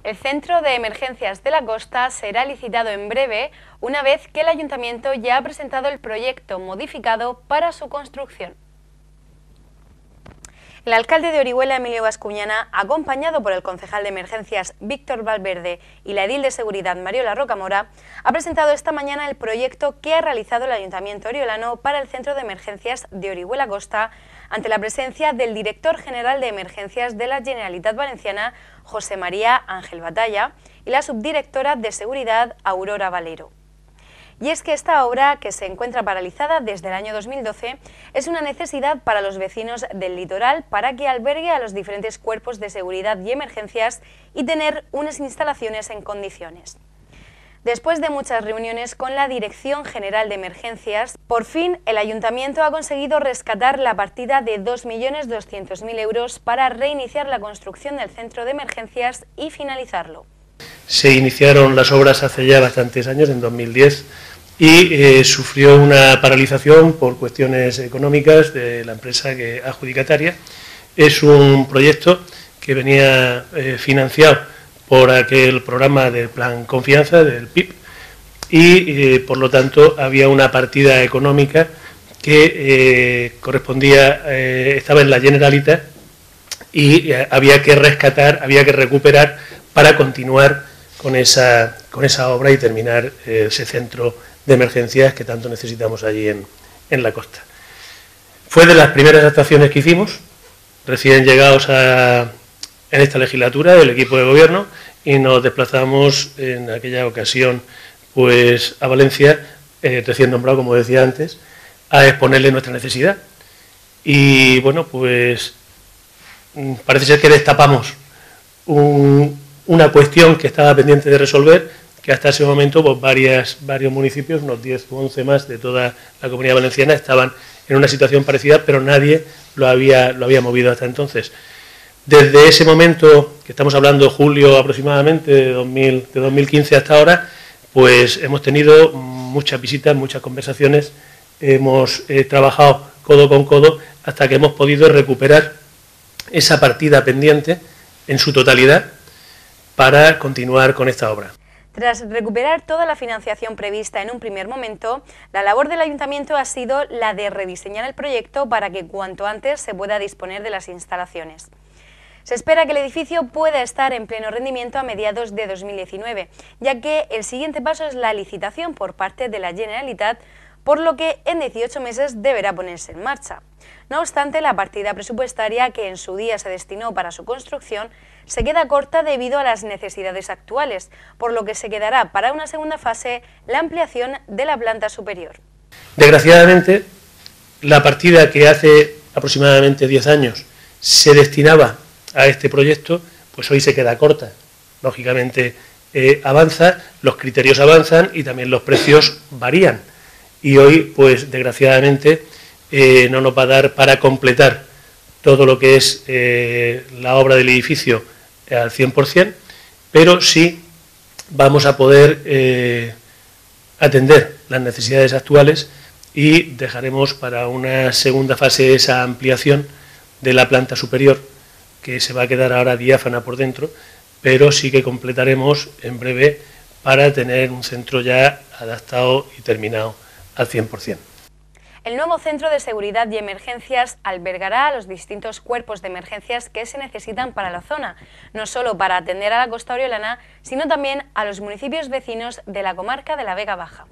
El Centro de Emergencias de la Costa será licitado en breve, una vez que el Ayuntamiento ya ha presentado el proyecto modificado para su construcción. El alcalde de Orihuela, Emilio Bascuñana, acompañado por el concejal de Emergencias Víctor Valverde y la edil de Seguridad Mariola Rocamora, ha presentado esta mañana el proyecto que ha realizado el Ayuntamiento oriolano para el Centro de Emergencias de Orihuela Costa, ante la presencia del director general de Emergencias de la Generalitat Valenciana, José María Ángel Batalla, y la subdirectora de Seguridad, Aurora Valero. Y es que esta obra, que se encuentra paralizada desde el año 2012, es una necesidad para los vecinos del litoral para que albergue a los diferentes cuerpos de seguridad y emergencias y tener unas instalaciones en condiciones. Después de muchas reuniones con la Dirección General de Emergencias, por fin el Ayuntamiento ha conseguido rescatar la partida de 2.200.000 euros para reiniciar la construcción del centro de emergencias y finalizarlo. Se iniciaron las obras hace ya bastantes años, en 2010, y sufrió una paralización por cuestiones económicas de la empresa adjudicataria. Es un proyecto que venía financiado por aquel programa del Plan Confianza, del PIB, y por lo tanto había una partida económica que correspondía, estaba en la Generalitat y había que rescatar, había que recuperar para continuar con esa obra y terminar ese centro de emergencias que tanto necesitamos allí en la costa. Fue de las primeras actuaciones que hicimos, recién llegados en esta legislatura, el equipo de gobierno, y nos desplazamos en aquella ocasión pues a Valencia, recién nombrado, como decía antes, a exponerle nuestra necesidad. Y bueno, pues parece ser que destapamos una cuestión que estaba pendiente de resolver, que hasta ese momento pues, varios municipios, unos 10 u 11 más de toda la Comunidad Valenciana, estaban en una situación parecida, pero nadie lo había movido hasta entonces. Desde ese momento, que estamos hablando julio aproximadamente de 2015 hasta ahora, pues hemos tenido muchas visitas, muchas conversaciones, hemos trabajado codo con codo hasta que hemos podido recuperar esa partida pendiente en su totalidad para continuar con esta obra. Tras recuperar toda la financiación prevista en un primer momento, la labor del Ayuntamiento ha sido la de rediseñar el proyecto para que cuanto antes se pueda disponer de las instalaciones. Se espera que el edificio pueda estar en pleno rendimiento a mediados de 2019, ya que el siguiente paso es la licitación por parte de la Generalitat, por lo que en 18 meses deberá ponerse en marcha. No obstante, la partida presupuestaria que en su día se destinó para su construcción se queda corta debido a las necesidades actuales, por lo que se quedará para una segunda fase la ampliación de la planta superior. Desgraciadamente, la partida que hace aproximadamente 10 años se destinaba a este proyecto, pues hoy se queda corta. Lógicamente avanza, los criterios avanzan y también los precios varían. Y hoy, pues desgraciadamente, no nos va a dar para completar todo lo que es la obra del edificio al 100%, pero sí vamos a poder atender las necesidades actuales y dejaremos para una segunda fase esa ampliación de la planta superior, que se va a quedar ahora diáfana por dentro, pero sí que completaremos en breve para tener un centro ya adaptado y terminado al 100%. El nuevo Centro de Seguridad y Emergencias albergará a los distintos cuerpos de emergencias que se necesitan para la zona, no solo para atender a la costa oriolana, sino también a los municipios vecinos de la comarca de la Vega Baja.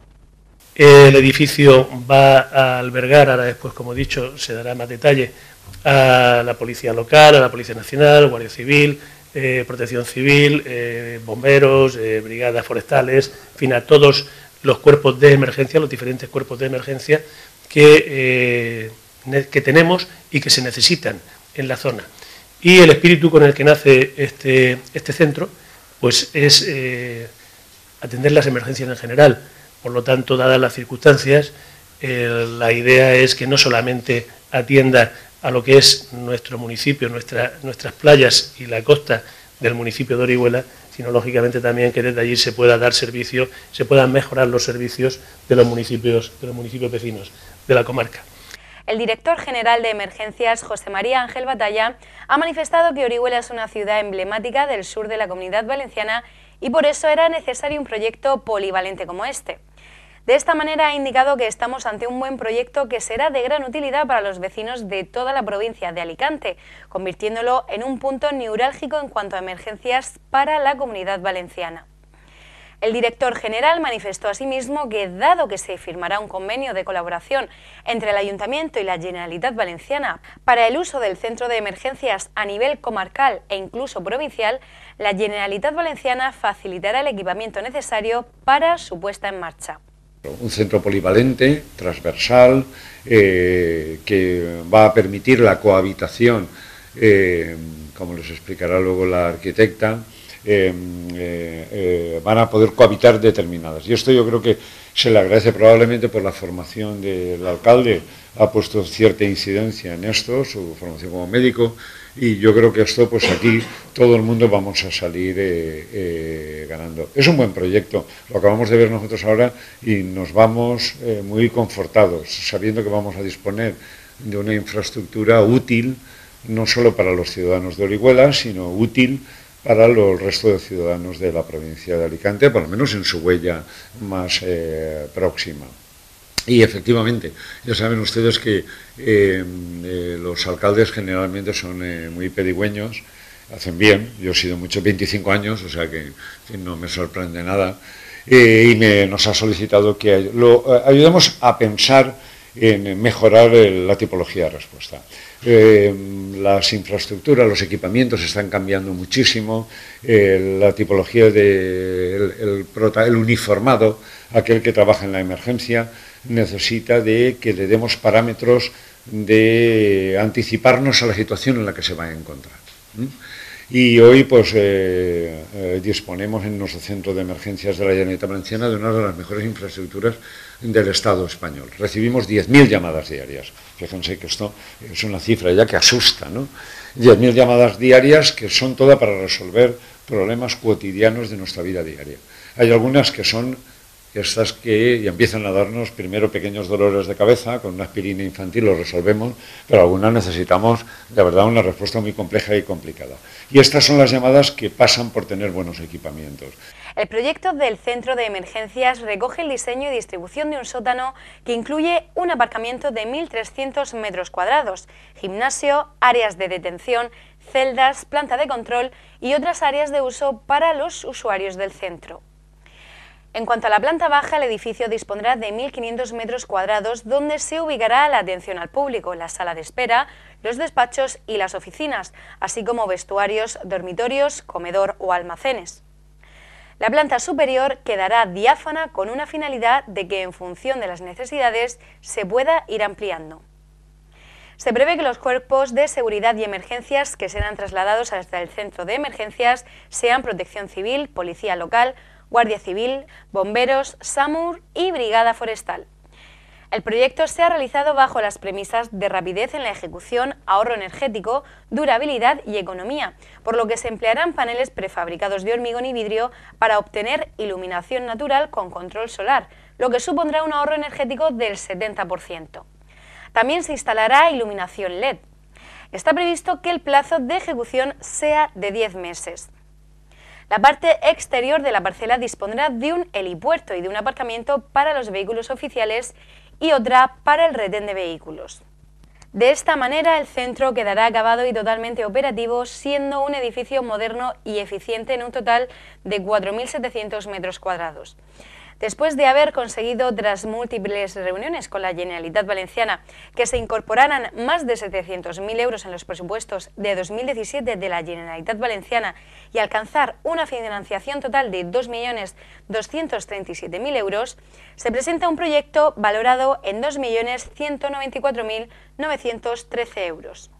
El edificio va a albergar, ahora después, como he dicho, se dará más detalle, a la Policía Local, a la Policía Nacional, Guardia Civil, Protección Civil, bomberos, brigadas forestales, en fin, a todos los cuerpos de emergencia, los diferentes cuerpos de emergencia que tenemos y que se necesitan en la zona. Y el espíritu con el que nace este centro pues es atender las emergencias en general. Por lo tanto, dadas las circunstancias, la idea es que no solamente atienda a lo que es nuestro municipio, nuestras playas y la costa del municipio de Orihuela, sino lógicamente también que desde allí se pueda dar servicio, se puedan mejorar los servicios de los municipios vecinos de la comarca. El director general de Emergencias, José María Ángel Batalla, ha manifestado que Orihuela es una ciudad emblemática del sur de la Comunidad Valenciana y por eso era necesario un proyecto polivalente como este. De esta manera ha indicado que estamos ante un buen proyecto que será de gran utilidad para los vecinos de toda la provincia de Alicante, convirtiéndolo en un punto neurálgico en cuanto a emergencias para la Comunidad Valenciana. El director general manifestó asimismo que, dado que se firmará un convenio de colaboración entre el Ayuntamiento y la Generalitat Valenciana para el uso del centro de emergencias a nivel comarcal e incluso provincial, la Generalitat Valenciana facilitará el equipamiento necesario para su puesta en marcha. Un centro polivalente, transversal, que va a permitir la cohabitación, como les explicará luego la arquitecta, van a poder cohabitar determinadas. Y esto yo creo que se le agradece probablemente por la formación del alcalde, ha puesto cierta incidencia en esto, su formación como médico, y yo creo que esto, pues aquí todo el mundo vamos a salir ganando. Es un buen proyecto, lo acabamos de ver nosotros ahora y nos vamos muy confortados, sabiendo que vamos a disponer de una infraestructura útil, no solo para los ciudadanos de Orihuela, sino útil para el resto de ciudadanos de la provincia de Alicante, por lo menos en su huella más próxima. Y efectivamente, ya saben ustedes que los alcaldes generalmente son muy pedigüeños, hacen bien, yo he sido mucho, 25 años, o sea que no me sorprende nada, y nos ha solicitado que lo ayudemos a pensar en mejorar la tipología de respuesta. Las infraestructuras, los equipamientos están cambiando muchísimo, la tipología el uniformado, aquel que trabaja en la emergencia, necesita de que le demos parámetros de anticiparnos a la situación en la que se va a encontrar. Y hoy pues disponemos en nuestro centro de emergencias de la Generalitat Valenciana de una de las mejores infraestructuras del Estado español. Recibimos 10.000 llamadas diarias. Fíjense que esto es una cifra ya que asusta, ¿no? 10.000 llamadas diarias que son todas para resolver problemas cotidianos de nuestra vida diaria. Hay algunas que son estas que empiezan a darnos primero pequeños dolores de cabeza, con una aspirina infantil lo resolvemos, pero algunas necesitamos de verdad una respuesta muy compleja y complicada. Y estas son las llamadas que pasan por tener buenos equipamientos. El proyecto del centro de emergencias recoge el diseño y distribución de un sótano que incluye un aparcamiento de 1.300 metros cuadrados, gimnasio, áreas de detención, celdas, planta de control y otras áreas de uso para los usuarios del centro. En cuanto a la planta baja, el edificio dispondrá de 1.500 metros cuadrados donde se ubicará la atención al público, la sala de espera, los despachos y las oficinas, así como vestuarios, dormitorios, comedor o almacenes. La planta superior quedará diáfana con una finalidad de que en función de las necesidades se pueda ir ampliando. Se prevé que los cuerpos de seguridad y emergencias que serán trasladados hasta el centro de emergencias sean Protección Civil, Policía Local, Guardia Civil, Bomberos, SAMUR y Brigada Forestal. El proyecto se ha realizado bajo las premisas de rapidez en la ejecución, ahorro energético, durabilidad y economía, por lo que se emplearán paneles prefabricados de hormigón y vidrio para obtener iluminación natural con control solar, lo que supondrá un ahorro energético del 70%. También se instalará iluminación LED. Está previsto que el plazo de ejecución sea de 10 meses. La parte exterior de la parcela dispondrá de un helipuerto y de un aparcamiento para los vehículos oficiales y otra para el retén de vehículos. De esta manera, el centro quedará acabado y totalmente operativo, siendo un edificio moderno y eficiente en un total de 4.700 metros cuadrados. Después de haber conseguido, tras múltiples reuniones con la Generalitat Valenciana, que se incorporaran más de 700.000 euros en los presupuestos de 2017 de la Generalitat Valenciana y alcanzar una financiación total de 2.237.000 euros, se presenta un proyecto valorado en 2.194.913 euros.